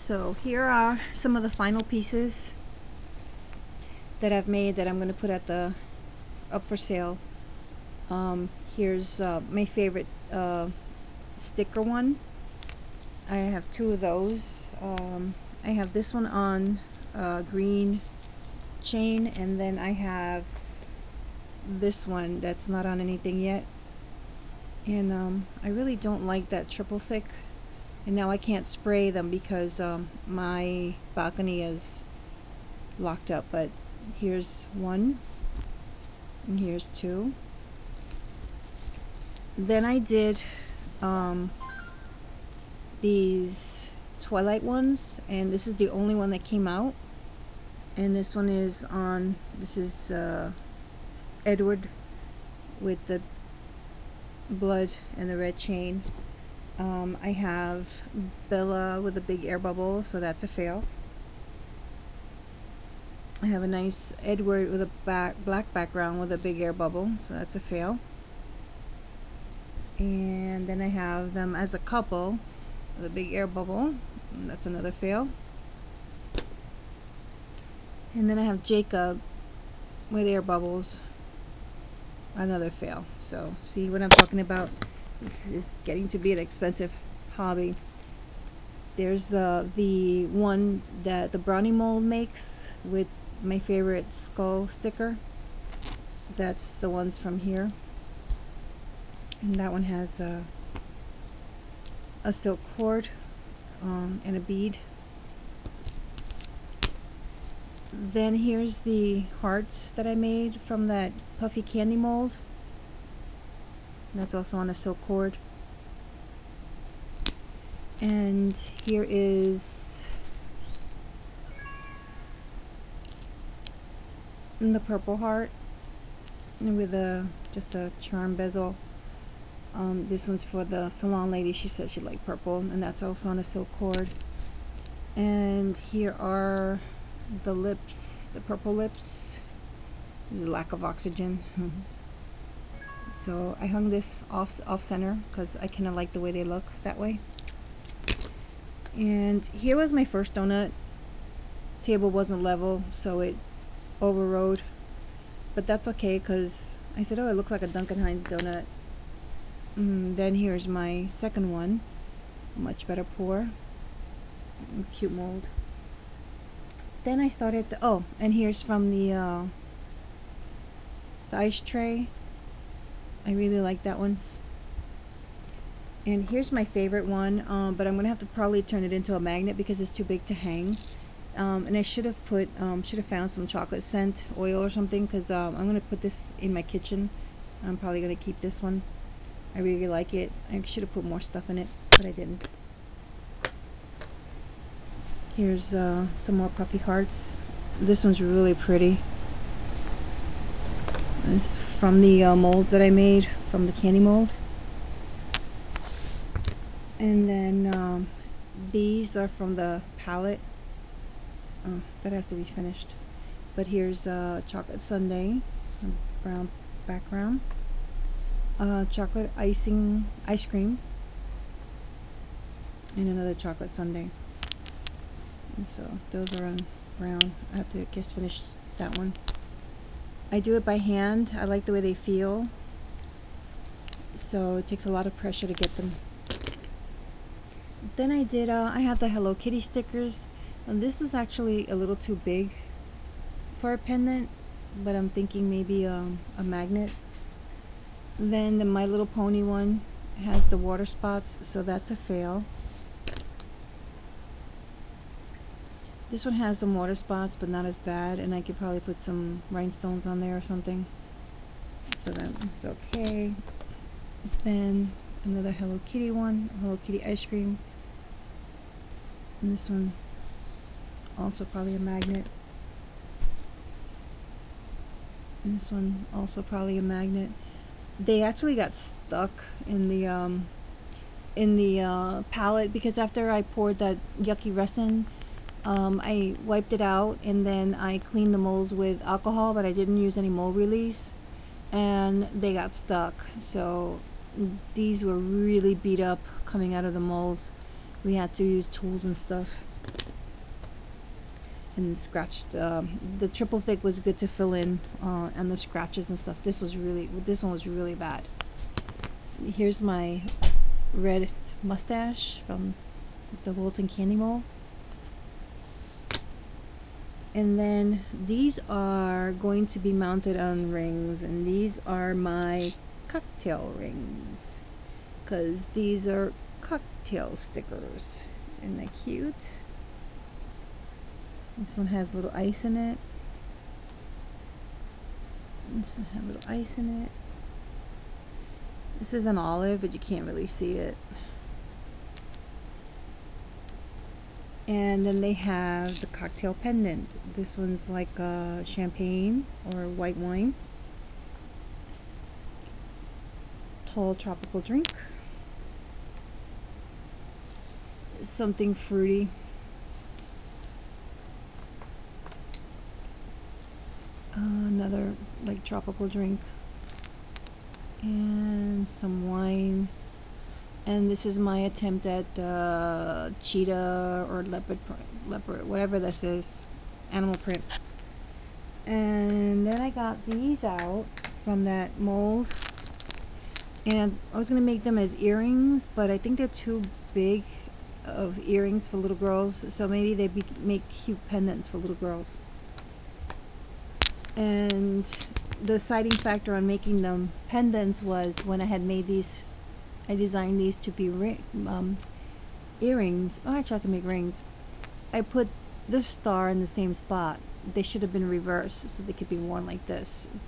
So here are some of the final pieces that I've made that I'm going to put at the up for sale. Here's my favorite sticker one. I have two of those. I have this one on green chain, and then I have this one that's not on anything yet. And I really don't like that triple thick, and now I can't spray them because my balcony is locked up. But here's one, and here's two. Then I did these twilight ones, and this is the only one that came out. And this one is on, this is Edward with the blood and the red chain. I have Bella with a big air bubble, so that's a fail. I have a nice Edward with a black background with a big air bubble, so that's a fail. And then I have them as a couple with a big air bubble, and that's another fail. And then I have Jacob with air bubbles, another fail. So see what I'm talking about? This is getting to be an expensive hobby. There's the one that the brownie mold makes with my favorite skull sticker. That's the ones from here, and that one has a silk cord and a bead. Then here's the hearts that I made from that puffy candy mold. That's also on a silk cord. And here is the purple heart with just a charm bezel. This one's for the salon lady. She said she liked purple, and that's also on a silk cord. And here are the lips, the purple lips, the lack of oxygen. So I hung this off center because I kind of like the way they look that way. And here was my first donut. Table wasn't level, so it overrode, but that's okay because I said, oh, it looks like a Duncan Hines donut. Then here's my second one, much better pour, cute mold. Then I started to, oh, and here's from the ice tray. I really like that one. And here's my favorite one, but I'm gonna have to probably turn it into a magnet because it's too big to hang. And I should have found some chocolate scent oil or something, because I'm gonna put this in my kitchen. I'm probably gonna keep this one. I really like it. I should have put more stuff in it, but I didn't. Here's some more puffy hearts. This one's really pretty. This is from the molds that I made from the candy mold. And then these are from the palette. That has to be finished. But here's chocolate sundae, brown background. Chocolate icing ice cream, and another chocolate sundae. And so those are on brown. I have to just finish that one. I do it by hand. I like the way they feel, so it takes a lot of pressure to get them. Then I did I have the Hello Kitty stickers, and this is actually a little too big for a pendant, but I'm thinking maybe a magnet. Then the My Little Pony one has the water spots, so that's a fail. This one has some water spots, but not as bad, and I could probably put some rhinestones on there or something, so that's okay. Then another Hello Kitty one, Hello Kitty ice cream, and this one also probably a magnet, and this one also probably a magnet. They actually got stuck in the palette because after I poured that yucky resin, I wiped it out, and then I cleaned the molds with alcohol, but I didn't use any mold release, and they got stuck. So these were really beat up coming out of the molds. We had to use tools and stuff. and scratched. The triple thick was good to fill in and the scratches and stuff. This one was really bad. Here's my red mustache from the Wilton Candy Mole. And then these are going to be mounted on rings, and these are my cocktail rings, because these are cocktail stickers. Isn't that cute? This one has little ice in it. This one has little ice in it. This is an olive, but you can't really see it. And then they have the cocktail pendant. This one's like champagne or white wine. Tall tropical drink. Something fruity. Another like tropical drink. And some wine. And this is my attempt at cheetah or leopard, whatever this is, animal print. And then I got these out from that mold, and I was going to make them as earrings, but I think they're too big of earrings for little girls, so maybe they make cute pendants for little girls. And the deciding factor on making them pendants was when I had made these, I designed these to be earrings. Oh, actually I can make rings. I put this star in the same spot. They should have been reversed so they could be worn like this.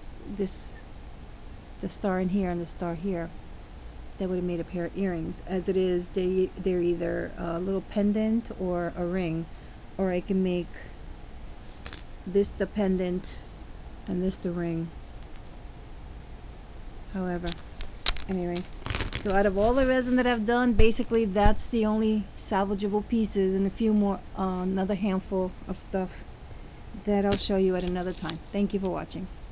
The star in here and the star here. That would have made a pair of earrings. As it is, they're either a little pendant or a ring. Or I can make this the pendant and this the ring. However, anyway. So out of all the resin that I've done, basically that's the only salvageable pieces, and a few more, another handful of stuff that I'll show you at another time. Thank you for watching.